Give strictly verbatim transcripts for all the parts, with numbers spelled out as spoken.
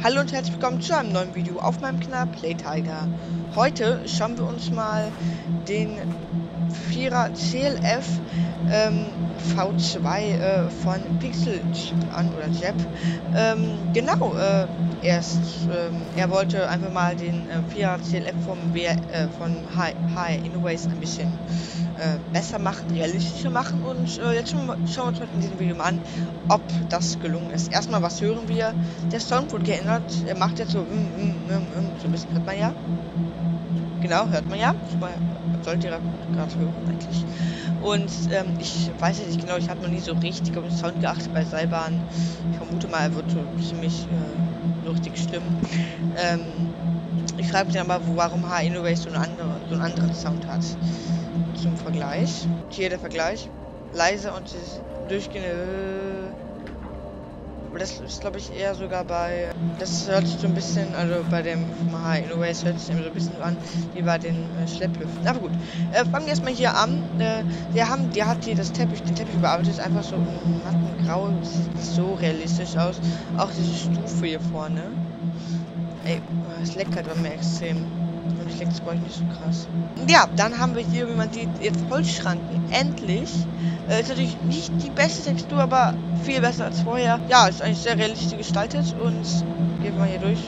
Hallo und herzlich willkommen zu einem neuen Video auf meinem Kanal Playtiger. Heute schauen wir uns mal den Vierer C L F ähm, V zwei äh, von Pixel an oder Jeb. Ähm, genau, äh, erst ähm, er wollte einfach mal den äh, Vierer C L F vom w äh, von Hi Hi Innoways ein bisschen äh, besser machen, realistischer machen und äh, jetzt schauen wir, schauen wir uns mal in diesem Video mal an, ob das gelungen ist. Erstmal, was hören wir? Der Sound wurde geändert. Er macht jetzt so, mm, mm, mm, mm, so ein bisschen, hört man ja. Genau, hört man ja. Super, sollte ihr gerade hören eigentlich. Und ähm, ich weiß ja nicht genau, ich habe noch nie so richtig auf den Sound geachtet bei Seilbahn. Ich vermute mal, er wird so ziemlich äh, lustig stimmen. Ähm, ich frage mich dann aber, warum Hi Innovations so, eine andere, so einen anderen Sound hat. Zum Vergleich. Hier der Vergleich. Leise und durchgehende. Aber das ist, glaube ich, eher sogar bei. Das hört sich so ein bisschen, also bei dem Hi Innoways hört sich immer so ein bisschen an wie bei den äh, Schlepplüften. Aber gut. Äh, fangen wir erstmal hier an. Äh, wir haben, der hat hier das Teppich, den Teppich überarbeitet, ist einfach so matten Grau. Das sieht nicht so realistisch aus. Auch diese Stufe hier vorne. Ey, es leckt halt bei mir extrem. Und ich leckt es bei euch nicht so krass. Ja, dann haben wir hier, wie man sieht, jetzt Holzschranken. Endlich. Äh, ist natürlich nicht die beste Textur, aber viel besser als vorher. Ja, ist eigentlich sehr realistisch gestaltet. Und gehen wir mal hier durch.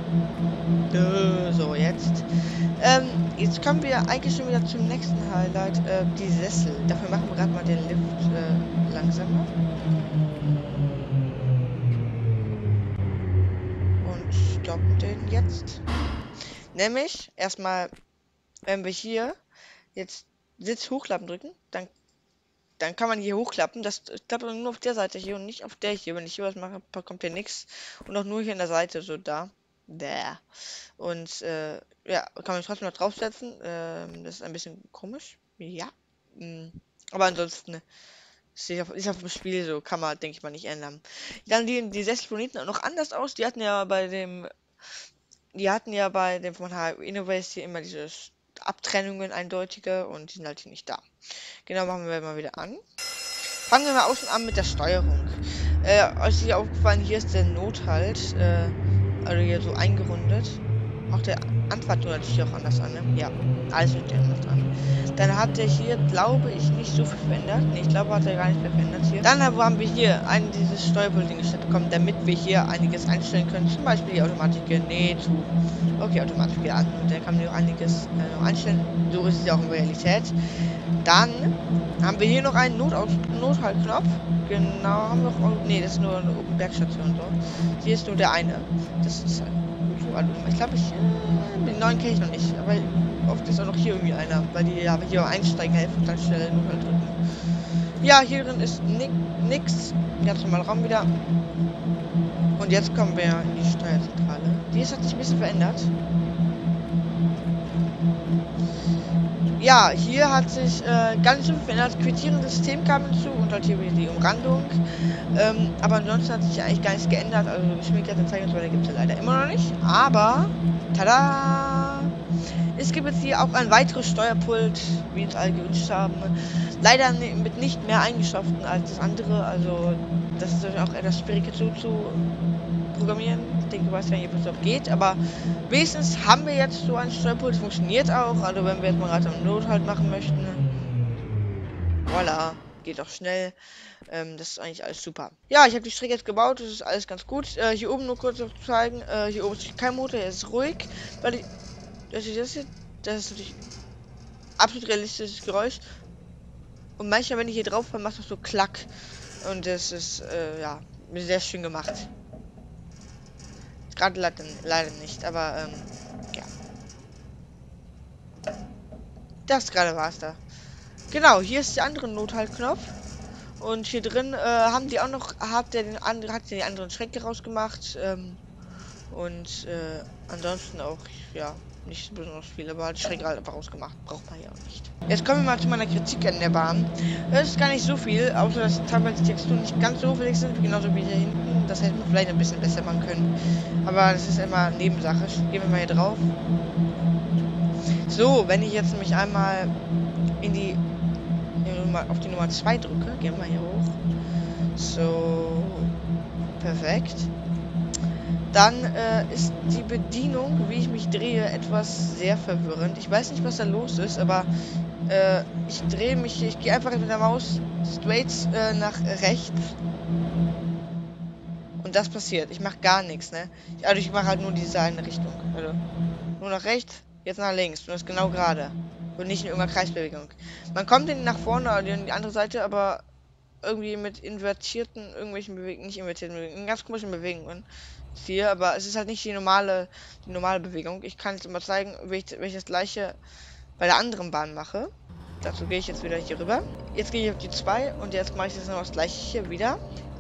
So, jetzt. Ähm, jetzt kommen wir eigentlich schon wieder zum nächsten Highlight. Äh, die Sessel. Dafür machen wir gerade mal den Lift äh, langsamer. Und stoppen den jetzt. Nämlich, erstmal, wenn wir hier jetzt Sitz hochklappen drücken, dann, dann kann man hier hochklappen. Das klappt nur auf der Seite hier und nicht auf der hier. Wenn ich hier was mache, kommt hier nichts. Und auch nur hier an der Seite, so da. Da. Und, äh, ja, kann man trotzdem noch draufsetzen. Ähm, das ist ein bisschen komisch. Ja. Aber ansonsten ist auf, ist auf dem Spiel so. Kann man, denke ich mal, nicht ändern. Dann die, die Sessel von hinten auch noch anders aus. Die hatten ja bei dem Die hatten ja bei dem von Hi Innoways hier immer diese Abtrennungen eindeutige und die sind halt hier nicht da. Genau, machen wir mal wieder an. Fangen wir mal außen an mit der Steuerung. Äh, euch ist hier aufgefallen, hier ist der Nothalt, äh, also hier so eingerundet. Auch der Anfahrt hört sich auch anders an, ne? Ja, alles wird anders an. Dann hat er hier, glaube ich, nicht so viel verändert. Ne, ich glaube, hat er gar nicht mehr verändert hier. Dann haben wir hier ein dieses Steuerpult gestellt bekommen, damit wir hier einiges einstellen können. Zum Beispiel die Automatik, nee, zu. Okay, Automatik wieder an. Und dann kann man hier eigentlich äh, noch einstellen. So ist es ja auch in Realität. Dann haben wir hier noch einen Notaus Nothaltknopf. Genau, haben wir auch. Nee, das ist nur eine Open Bergstation so. Hier ist nur der eine. Das ist halt. Ich glaube, ich. Äh, den neuen kenne ich noch nicht. Aber oft ist auch noch hier irgendwie einer. Weil die ja hier einsteigen helfen und dann schnell Nothalt drücken. Ja, hier drin ist ni nix. Ganz normal Raum wieder. Und jetzt kommen wir in die Steuerzentrale. Die hat sich ein bisschen verändert. Ja, hier hat sich äh, ganz schön verändert. Quittierendes System kam hinzu und halt hier wieder die Umrandung. Ähm, aber ansonsten hat sich ja eigentlich gar nichts geändert. Also Geschwindigkeitsanzeige und so weiter gibt es ja leider immer noch nicht. Aber, tada! Es gibt jetzt hier auch ein weiteres Steuerpult, wie es alle gewünscht haben. Leider mit nicht mehr Eigenschaften als das andere. Also, das ist auch etwas schwieriger zu, zu programmieren. Ich denke, ich weiß ja nicht, ob es auch geht. Aber wenigstens haben wir jetzt so ein Steuerpult. Es funktioniert auch. Also, wenn wir jetzt mal gerade einen Nothalt machen möchten. Voila. Geht auch schnell. Ähm, das ist eigentlich alles super. Ja, ich habe die Strecke jetzt gebaut. Das ist alles ganz gut. Äh, hier oben nur kurz noch zu zeigen. Äh, hier oben ist kein Motor. Er ist ruhig. Weil ich Das ist, das, hier, das ist natürlich absolut realistisches Geräusch. Und manchmal, wenn ich hier drauf fahre, macht es so Klack. Und das ist, äh, ja, sehr schön gemacht. Gerade leider, leider nicht, aber, ähm, ja. Das gerade war es da. Genau, hier ist der andere Nothaltknopf. Und hier drin, äh, haben die auch noch, hat der den anderen, hat der die anderen Schränke rausgemacht. Ähm, und, äh, ansonsten auch, ja. Nicht besonders viel, aber die Schräge halt einfach rausgemacht. Braucht man ja auch nicht. Jetzt kommen wir mal zu meiner Kritik an der Bahn. Das ist gar nicht so viel, außer dass teilweise die Texturen nicht ganz so auffällig sind, genauso wie hier hinten. Das hätte man vielleicht ein bisschen besser machen können. Aber das ist immer Nebensache. Gehen wir mal hier drauf. So, wenn ich jetzt nämlich einmal in die auf die Nummer zwei drücke, gehen wir mal hier hoch. So, perfekt. Dann äh, ist die Bedienung, wie ich mich drehe, etwas sehr verwirrend. Ich weiß nicht, was da los ist, aber äh, ich drehe mich, ich gehe einfach mit der Maus straight äh, nach rechts. Und das passiert. Ich mache gar nichts, ne? Also ich mache halt nur diese eine Richtung. Also nur nach rechts, jetzt nach links. Und das genau gerade. Und nicht in irgendeiner Kreisbewegung. Man kommt in nach vorne oder in die andere Seite, aber irgendwie mit invertierten, irgendwelchen Bewegungen, nicht invertierten Bewegungen, ganz komischen Bewegungen. Hier, aber es ist halt nicht die normale, die normale Bewegung. Ich kann jetzt mal zeigen, wie ich, wie ich das gleiche bei der anderen Bahn mache. Dazu gehe ich jetzt wieder hier rüber. Jetzt gehe ich auf die zwei und jetzt mache ich jetzt noch das gleiche hier wieder.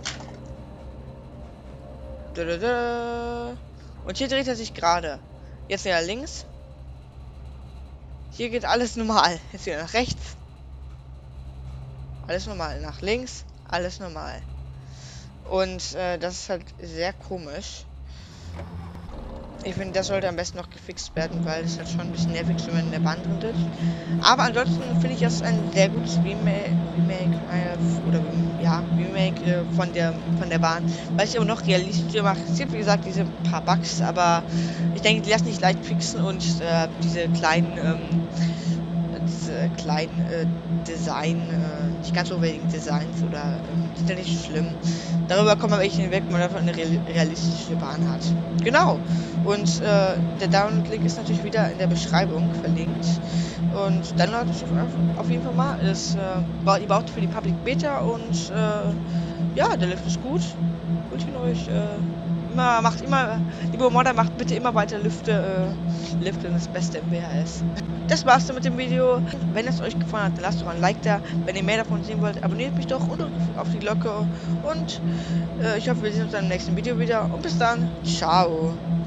Und hier dreht er sich gerade. Jetzt wieder links. Hier geht alles normal. Jetzt wieder nach rechts. Alles normal. Nach links. Alles normal. Und äh, das ist halt sehr komisch. Ich finde, das sollte am besten noch gefixt werden, weil es halt schon ein bisschen nervig ist, wenn man in der Bahn drin ist. Aber ansonsten finde ich das ein sehr gutes Remake, Remake äh, oder ja, Remake äh, von der von der Bahn, weil es aber noch realistischer macht. Es gibt wie gesagt diese paar Bugs, aber ich denke, die lassen sich leicht fixen und äh, diese kleinen ähm, diese kleinen äh, Design, äh, nicht ganz so wenigen Designs oder äh, sind ja nicht schlimm. Darüber kommt man echt hinweg, wenn man einfach eine realistische Bahn hat. Genau. Und äh, der Download-Link ist natürlich wieder in der Beschreibung verlinkt. Und dann hat es auf jeden Fall mal. Es, äh, ihr braucht für die Public Beta und äh, ja, der Lift ist gut. Wünsche ich euch äh, immer, macht immer, liebe Modder, macht bitte immer weiter Lüfte. Äh, Lüfte ist das Beste im B H S. Das war's dann mit dem Video. Wenn es euch gefallen hat, dann lasst doch ein Like da. Wenn ihr mehr davon sehen wollt, abonniert mich doch und drückt auf die Glocke. Und äh, ich hoffe, wir sehen uns dann im nächsten Video wieder. Und bis dann. Ciao.